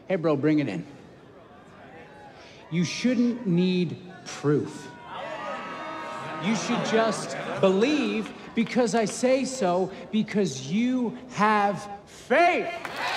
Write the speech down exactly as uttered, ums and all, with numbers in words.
Hey, bro, bring it in. You shouldn't need proof. You should just believe because I say so, because you have faith.